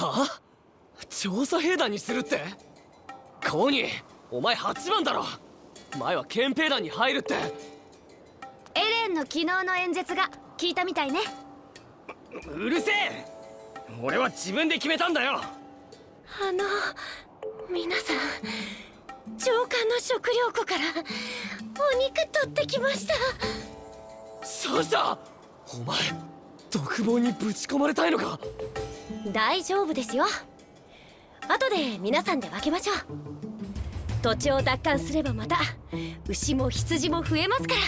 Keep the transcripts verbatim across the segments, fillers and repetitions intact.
はあ、調査兵団にするって？コーニー、お前はちばんだろ。前は憲兵団に入るって。 エレンの昨日の演説が聞いたみたいね。 うるせえ。俺は自分で決めたんだよ。 あの皆さん、上官の食料庫からお肉取ってきました。 サシャ、お前独房にぶち込まれたいのか？ 大丈夫ですよ。後で皆さんで分けましょう。土地を奪還すればまた牛も羊も増えますから。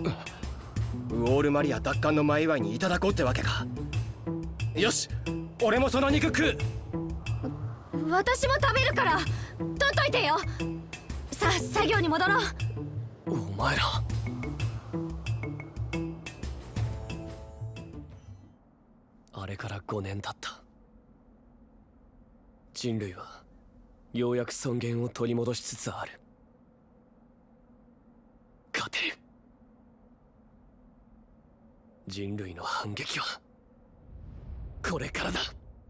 ウォールマリア奪還の前祝いにいただこうってわけか。よし、俺もその肉食う。 私も食べるから取っといてよ。さあ作業に戻ろう。 お前ら、あれからごねん経った。人類はようやく尊厳を取り戻しつつある。勝てる。人類の反撃はこれからだ。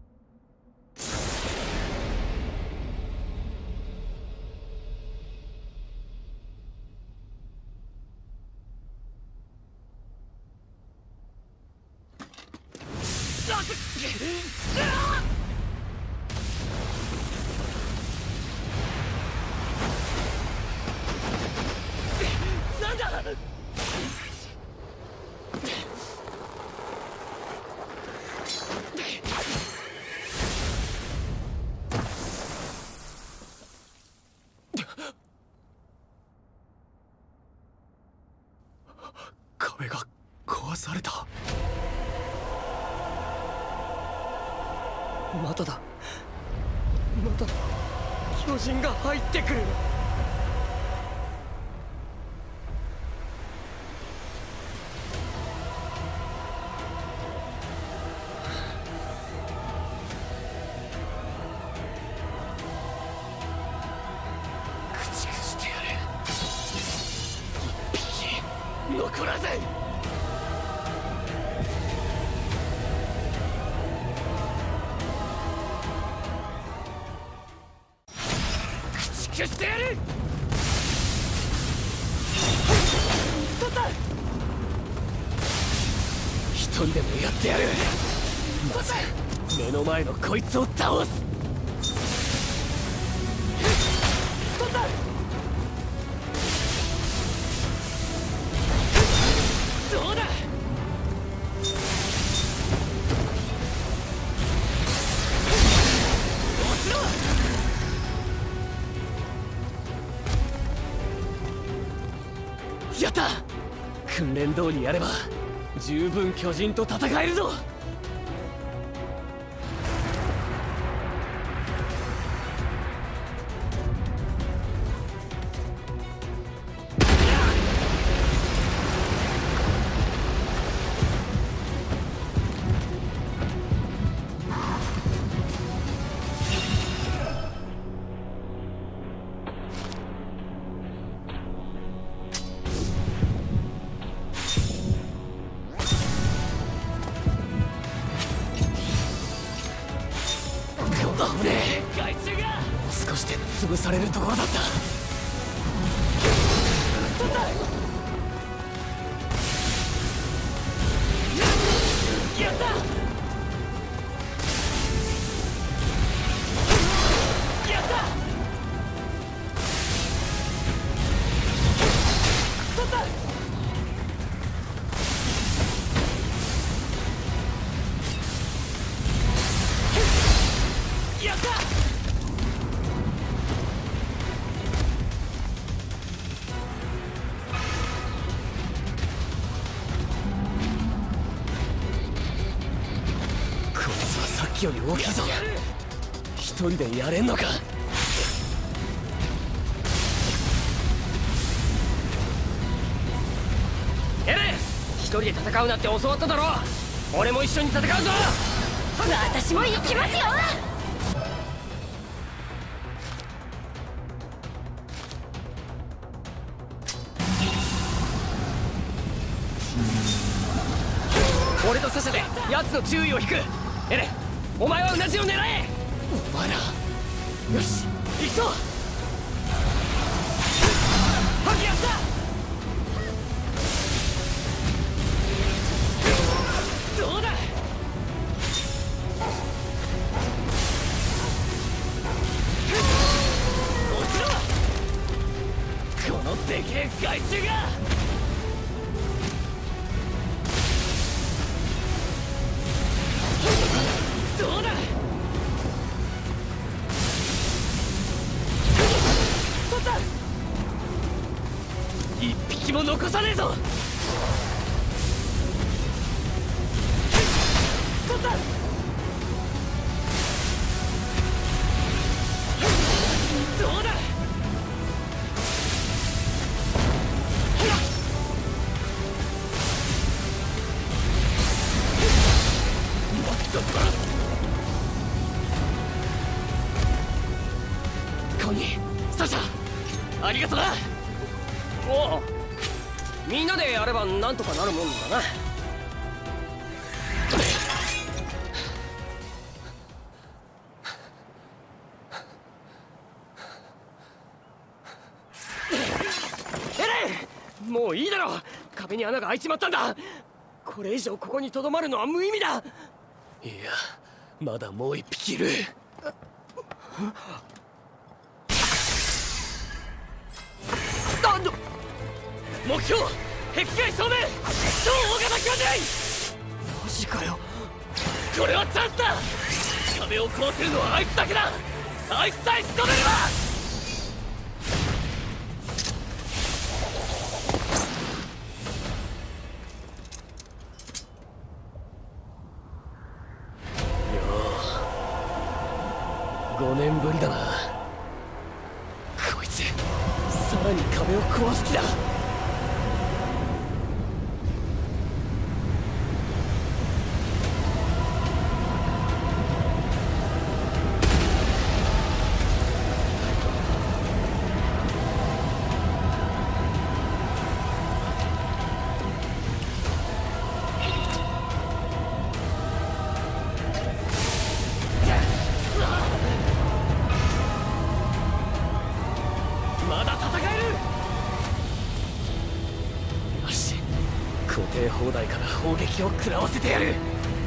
なんだ！壁が壊された。まただ。また巨人が入ってくる。駆逐してやる。一匹残らず。してやる。取った。一人でもやってやる。まず目の前のこいつを倒す。取った。どうだ。落ちろ。やった。訓練通りやれば十分巨人と戦えるぞ。危ねえ。害虫がもう少しで潰されるところだった。取った。やった。やった。取った。やった。こいつはさっきより大きいぞ。一人でやれんのか。エレン、一人で戦うなって教わっただろ。俺も一緒に戦うぞ。 私も行きますよ。 俺とサシャで奴の注意を引く。エレン、 お前はうなじを狙え。お前らよし行くぞ。ハキやった。どうだ。落ちろ。このでけえ害虫が。どうだ。取った。一匹も残さねえぞ。取った。どうだ。もっとコニー、サシャ、ありがとな。 おお、みんなでやればなんとかなるもんだな。エレン、もういいだろ。壁に穴が開いちまったんだ。これ以上ここにとどまるのは無意味だ。 いや、まだもう一匹いる。目標壁外正面、超大型巨人。 マジかよ。 これはチャンスだ。壁を壊せるのはあいつだけだ。あいつさえ仕留めれば。ごねんぶりだな。こいつさらに壁を壊す気だ。まだ戦える。よし、固定砲台から砲撃を食らわせてやる。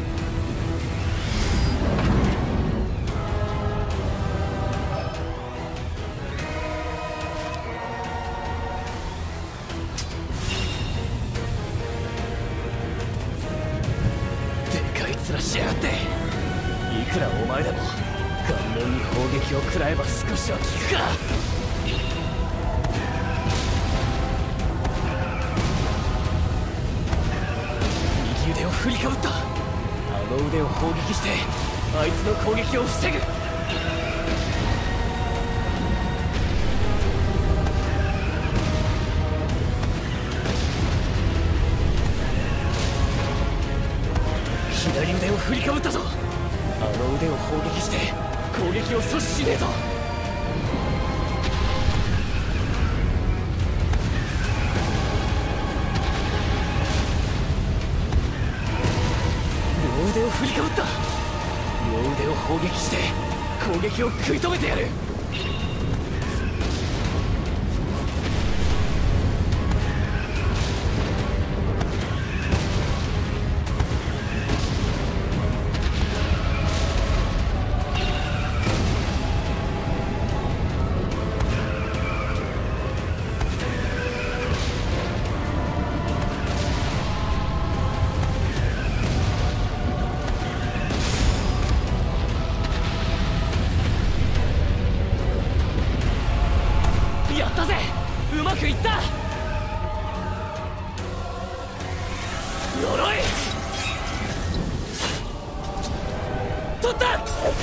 でかい面しやがって。いくらお前でも顔面に砲撃を食らえば少しは効くか。右腕を振りかぶった。あの腕を砲撃してあいつの攻撃を防ぐ。左腕を振りかぶったぞ。あの腕を砲撃して攻撃を阻止しねえと。両腕を振りかぶった。両腕を砲撃して攻撃を食い止めてやる。やったぜ、うまくいった。呪い取った。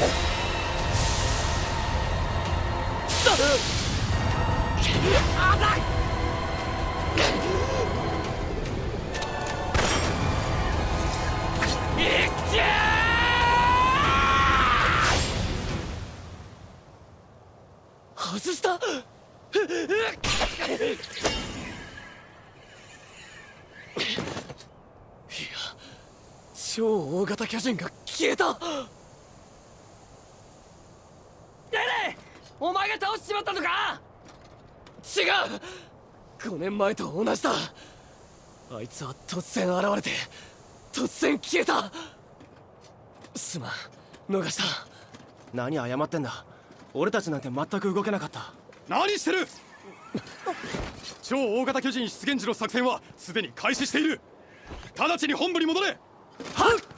あざい。いっけー。外した。いや、超大型巨人が消えた。 前が倒しちまったのか？ 違う、ごねんまえと同じだ。あいつは突然現れて突然消えた。すまん、逃した。 何謝ってんだ。俺たちなんて全く動けなかった。 何してる超大型巨人出現時の作戦はすでに開始している。直ちに本部に戻れ。 はっ。